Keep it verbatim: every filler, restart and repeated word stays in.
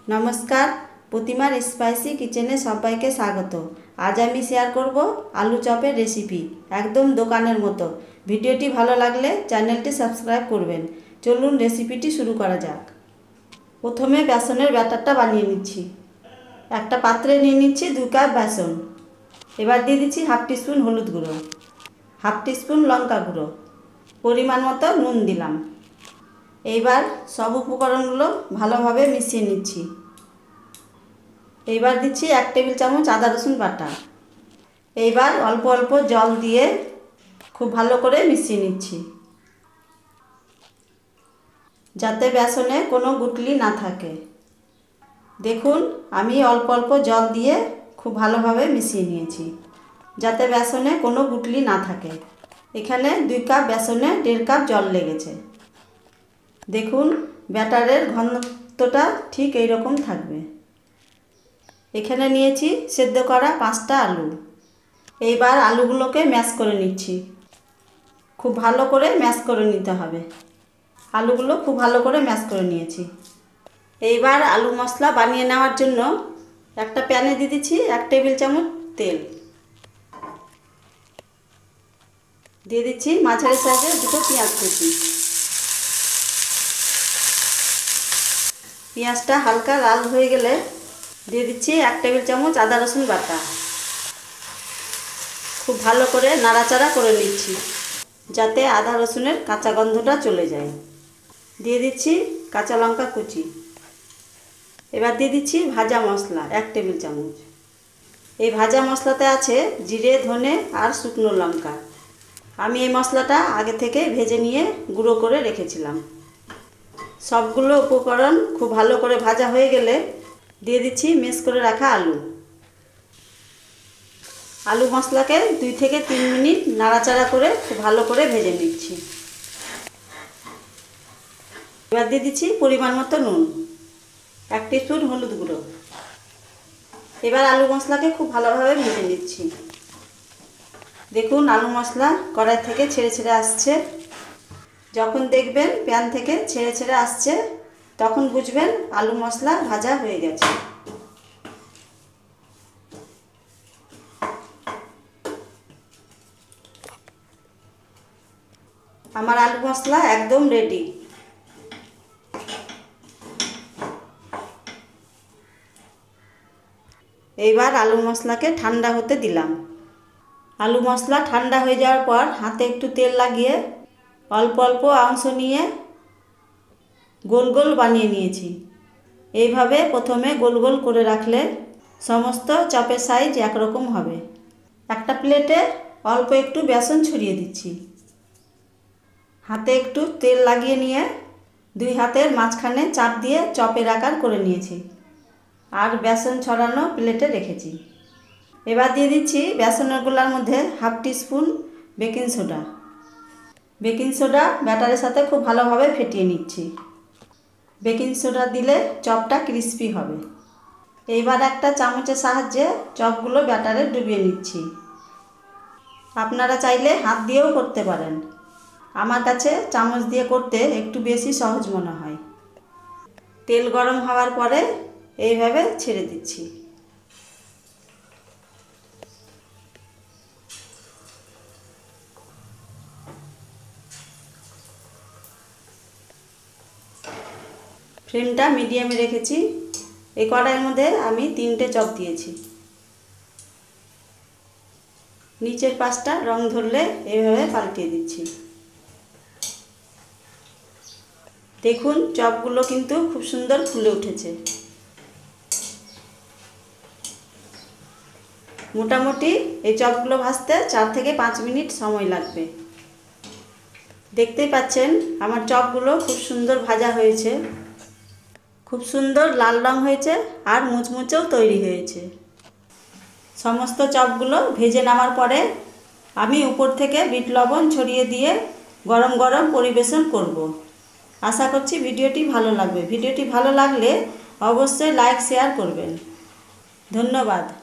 नमस्कार प्रतिमार स्पाइसी किचेने सबाइके स्वागत। आज आमी शेयर करब आलू चपेर रेसिपि एकदम दोकानेर मतो। भिडियोटी भालो लागले चैनलटी सब्सक्राइब करबेन। चलुन रेसिपिटी शुरू करा जाक। प्रथमे बेसनेर बैटारटा बानिये निচ্ছি। একটা পাত্রে নিয়ে নিচ্ছি দুই কাপ বেসন। এবার দিয়ে দিচ্ছি হাফ টিস্পুন হলুদ গুঁড়ো, হাফ টিস্পুন লঙ্কা গুঁড়ো, পরিমাণ মতো নুন দিলাম। এইবার সব উপকরণগুলো ভালোভাবে মিশিয়ে নিচ্ছি। এইবার দিচ্ছি এক টেবিল চামচ আদা রসুন বাটা। এইবার অল্প অল্প জল দিয়ে খুব ভালো করে মিশিয়ে নিচ্ছি, যাতে বেসনে কোনো গুটলি না থাকে। দেখুন আমি অল্প অল্প জল দিয়ে খুব ভালোভাবে মিশিয়ে নিয়েছি, যাতে বেসনে কোনো গুটলি না থাকে। এখানে দুই কাপ বেসনে দেড় কাপ জল লেগেছে। দেখুন ব্যাটারের ঘনত্বটা ঠিক এই রকম থাকবে। এখানে নিয়েছি সেদ্ধ করা পাঁচটা আলু। এইবার আলুগুলোকে ম্যাশ করে নিচ্ছি। খুব ভালো করে ম্যাশ করে নিতে হবে। আলুগুলো খুব ভালো করে ম্যাশ করে নিয়েছি। এইবার আলু মশলা বানিয়ে নেওয়ার জন্য একটা প্যানে দিয়ে দিচ্ছি এক টেবিল চামচ তেল। দিয়ে দিচ্ছি মাঝারি সাইজের দুটো পেঁয়াজ কুচি। পেঁয়াজটা হালকা লাল হয়ে গেলে দিয়ে দিচ্ছি এক টেবিল চামচ আদা রসুন বাটা। খুব ভালো করে নাড়াচাড়া করে নিচ্ছি, যাতে আদা রসুনের কাঁচা গন্ধটা চলে যায়। দিয়ে দিচ্ছি কাঁচা লঙ্কা কুচি। এবার দিয়ে দিচ্ছি ভাজা মশলা এক টেবিল চামচ। এই ভাজা মশলাতে আছে জিরে, ধনে আর শুকনো লঙ্কা। আমি এই মশলাটা আগে থেকে ভেজে নিয়ে গুঁড়ো করে রেখেছিলাম। সবগুলো উপকরণ খুব ভালো করে ভাজা হয়ে গেলে দিয়ে দিচ্ছি ম্যাশ করে রাখা আলু। আলু মশলাকে দুই থেকে তিন মিনিট নাড়াচাড়া করে খুব ভালো করে ভেজে নিচ্ছি। এবার দিয়ে দিচ্ছি পরিমাণ মতো নুন, এক টিস্পুন হলুদ গুঁড়ো। এবার আলু মশলাকে খুব ভালোভাবে ভেজে নিচ্ছি। দেখুন আলু মশলা কড়াই থেকে ছেড়ে ছেড়ে আসছে। যখন দেখবেন প্যান থেকে ছেড়ে ছেড়ে আসছে তখন বুঝবেন আলু মশলা ভাজা হয়ে গেছে। আমার আলু মশলা একদম রেডি। এইবার আলু মশলাকে ঠান্ডা হতে দিলাম। আলু মশলা ঠান্ডা হয়ে যাওয়ার পর হাতে একটু তেল লাগিয়ে অল্প অল্প অংশ নিয়ে গোল গোল বানিয়ে নিয়েছি। এইভাবে প্রথমে গোল গোল করে রাখলে সমস্ত চপের সাইজ একরকম হবে। একটা প্লেটে অল্প একটু বেসন ছড়িয়ে দিচ্ছি। হাতে একটু তেল লাগিয়ে নিয়ে দুই হাতের মাঝখানে চাপ দিয়ে চপের আকার করে নিয়েছি আর বেসন ছড়ানো প্লেটে রেখেছি। এবার দিয়ে দিচ্ছি বেসনের গোলার মধ্যে half teaspoon baking soda. Baking soda ব্যাটারের সাথে খুব ভালোভাবে ফেটিয়ে নিচ্ছি। বেকিং সোডা দিলে চপটা ক্রিস্পি হবে। এইবার একটা চামচের সাহায্যে চপগুলো ব্যাটারে ডুবিয়ে নিচ্ছি। আপনারা চাইলে হাত দিয়েও করতে পারেন। আমার কাছে চামচ দিয়ে করতে একটু বেশি সহজ মনে হয়। তেল গরম হওয়ার পরে এইভাবে ছেড়ে দিচ্ছি। ফ্লেমটা মিডিয়ামে রেখেছি। এই কড়াইয়ের মধ্যে আমি তিনটে চপ দিয়েছি। নিচের পাশটা রং ধরলে এইভাবে পাল্টিয়ে দিচ্ছি। দেখুন চপগুলো কিন্তু খুব সুন্দর ফুলে উঠেছে। মোটামুটি এই চপগুলো ভাজতে চার থেকে পাঁচ মিনিট সময় লাগবে। দেখতেই পাচ্ছেন আমার চপগুলো খুব সুন্দর ভাজা হয়েছে, খুব সুন্দর লাল রং হয়েছে আর মুচমুচেও তৈরি হয়েছে। সমস্ত চপগুলো ভেজে নামার পরে আমি উপর থেকে বিট লবণ ছড়িয়ে দিয়ে গরম গরম পরিবেশন করব। আশা করছি ভিডিওটি ভালো লাগবে। ভিডিওটি ভালো লাগলে অবশ্যই লাইক শেয়ার করবেন। ধন্যবাদ।